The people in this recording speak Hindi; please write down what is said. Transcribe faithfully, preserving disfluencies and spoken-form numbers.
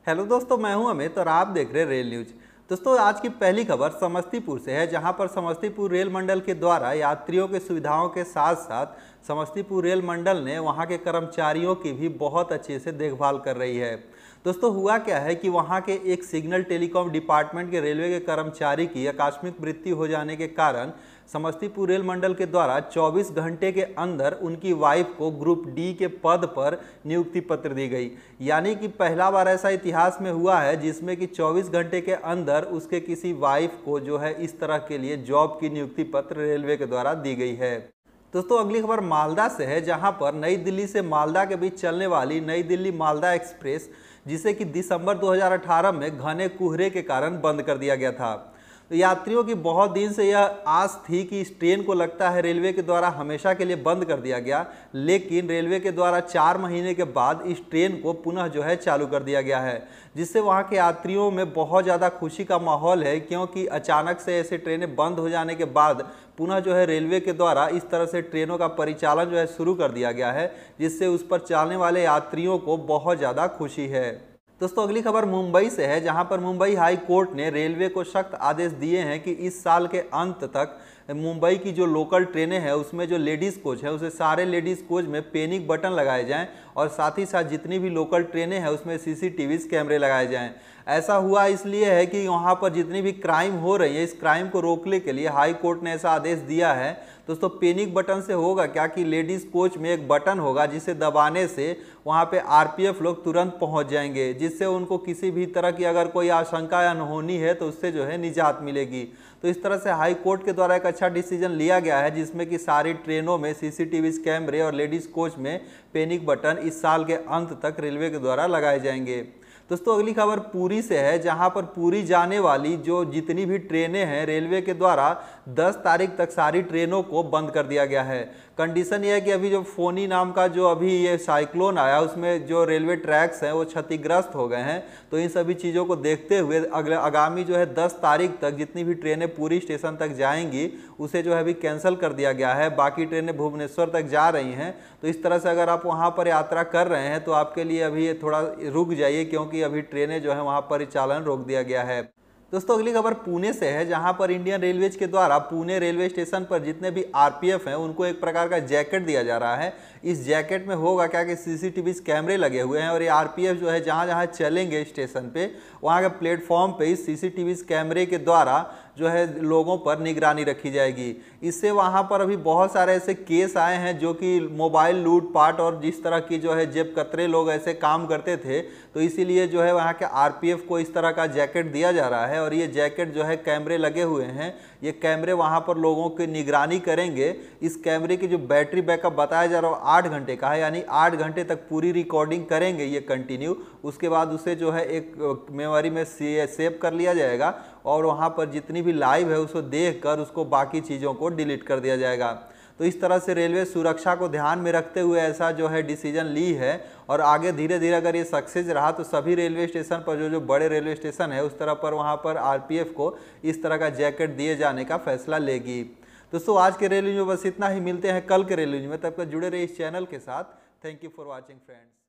हेलो दोस्तों, मैं हूं अमित और आप देख रहे हैं रेल न्यूज। दोस्तों, आज की पहली खबर समस्तीपुर से है, जहां पर समस्तीपुर रेल मंडल के द्वारा यात्रियों के सुविधाओं के साथ साथ समस्तीपुर रेल मंडल ने वहां के कर्मचारियों की भी बहुत अच्छे से देखभाल कर रही है। दोस्तों, हुआ क्या है कि वहां के एक सिग्नल टेलीकॉम डिपार्टमेंट के रेलवे के कर्मचारी की आकस्मिक मृत्यु हो जाने के कारण समस्तीपुर रेल मंडल के द्वारा चौबीस घंटे के अंदर उनकी वाइफ को ग्रुप डी के पद पर नियुक्ति पत्र दी गई। यानी कि पहला बार ऐसा इतिहास में हुआ है जिसमें कि चौबीस घंटे के अंदर उसके किसी वाइफ को जो है इस तरह के लिए जॉब की नियुक्ति पत्र रेलवे के द्वारा दी गई है। दोस्तों, अगली खबर मालदा से है, जहां पर नई दिल्ली से मालदा के बीच चलने वाली नई दिल्ली मालदा एक्सप्रेस, जिसे कि दिसंबर दो हज़ार अठारह में घने कोहरे के कारण बंद कर दिया गया था। तो यात्रियों की बहुत दिन से यह आस थी कि इस ट्रेन को लगता है रेलवे के द्वारा हमेशा के लिए बंद कर दिया गया, लेकिन रेलवे के द्वारा चार महीने के बाद इस ट्रेन को पुनः जो है चालू कर दिया गया है, जिससे वहां के यात्रियों में बहुत ज़्यादा खुशी का माहौल है, क्योंकि अचानक से ऐसे ट्रेनें बंद हो जाने के बाद पुनः जो है रेलवे के द्वारा इस तरह से ट्रेनों का परिचालन जो है शुरू कर दिया गया है, जिससे उस पर चलने वाले यात्रियों को बहुत ज़्यादा खुशी है। दोस्तों, अगली खबर मुंबई से है, जहां पर मुंबई हाई कोर्ट ने रेलवे को सख्त आदेश दिए हैं कि इस साल के अंत तक मुंबई की जो लोकल ट्रेनें हैं उसमें जो लेडीज़ कोच है उसे सारे लेडीज़ कोच में पैनिक बटन लगाए जाएं और साथ ही साथ जितनी भी लोकल ट्रेनें हैं उसमें सीसीटीवी कैमरे लगाए जाएं। ऐसा हुआ इसलिए है कि वहाँ पर जितनी भी क्राइम हो रही है, इस क्राइम को रोकने के लिए हाई कोर्ट ने ऐसा आदेश दिया है। दोस्तों, पैनिक बटन से होगा क्या कि लेडीज़ कोच में एक बटन होगा जिसे दबाने से वहाँ पे आरपीएफ लोग तुरंत पहुँच जाएंगे, जिससे उनको किसी भी तरह की अगर कोई आशंका या अनहोनी है तो उससे जो है निजात मिलेगी। तो इस तरह से हाई कोर्ट के द्वारा एक अच्छा डिसीजन लिया गया है, जिसमें कि सारी ट्रेनों में सीसीटीवी कैमरे और लेडीज़ कोच में पैनिक बटन इस साल के अंत तक रेलवे के द्वारा लगाए जाएंगे। दोस्तों, अगली खबर पुरी से है, जहां पर पुरी जाने वाली जो जितनी भी ट्रेनें हैं रेलवे के द्वारा दस तारीख तक सारी ट्रेनों को बंद कर दिया गया है। कंडीशन ये है कि अभी जो फोनी नाम का जो अभी ये साइक्लोन आया उसमें जो रेलवे ट्रैक्स हैं वो क्षतिग्रस्त हो गए हैं। तो इन सभी चीज़ों को देखते हुए अगले आगामी जो है दस तारीख तक जितनी भी ट्रेनें पुरी स्टेशन तक जाएंगी उसे जो है अभी कैंसिल कर दिया गया है। बाकी ट्रेनें भुवनेश्वर तक जा रही हैं। तो इस तरह से अगर आप वहाँ पर यात्रा कर रहे हैं तो आपके लिए अभी ये थोड़ा रुक जाइए, क्योंकि अभी ट्रेनें जो है वहाँ परिचालन रोक दिया गया है। दोस्तों, अगली खबर पुणे से है, जहां पर इंडियन रेलवेज के द्वारा पुणे रेलवे स्टेशन पर जितने भी आरपीएफ हैं उनको एक प्रकार का जैकेट दिया जा रहा है। इस जैकेट में होगा क्या कि सीसीटीवी कैमरे लगे हुए हैं और ये आरपीएफ जो है जहां जहां चलेंगे स्टेशन पे वहां के प्लेटफॉर्म पे इस सीसीटीवी कैमरे के द्वारा जो है लोगों पर निगरानी रखी जाएगी। इससे वहाँ पर अभी बहुत सारे ऐसे केस आए हैं जो कि मोबाइल लूटपाट और जिस तरह की जो है जेब कतरे लोग ऐसे काम करते थे, तो इसीलिए जो है वहाँ के आरपीएफ को इस तरह का जैकेट दिया जा रहा है। और ये जैकेट जो है कैमरे लगे हुए हैं, ये कैमरे वहाँ पर लोगों की निगरानी करेंगे। इस कैमरे की जो बैटरी बैकअप बताया जा रहा है आठ घंटे का है, यानी आठ घंटे तक पूरी रिकॉर्डिंग करेंगे ये कंटिन्यू। उसके बाद उसे जो है एक मेमोरी में सेव कर लिया जाएगा और वहाँ पर जितनी भी लाइव है उसको देखकर उसको बाकी चीज़ों को डिलीट कर दिया जाएगा। तो इस तरह से रेलवे सुरक्षा को ध्यान में रखते हुए ऐसा जो है डिसीजन ली है और आगे धीरे धीरे अगर ये सक्सेस रहा तो सभी रेलवे स्टेशन पर जो जो बड़े रेलवे स्टेशन है उस तरह पर वहाँ पर आरपीएफ को इस तरह का जैकेट दिए जाने का फैसला लेगी। दोस्तों, आज के रेल न्यूज में बस इतना ही। मिलते हैं कल के रेल न्यूज में, तब तक जुड़े रहिए इस चैनल के साथ। Thank you for watching friends.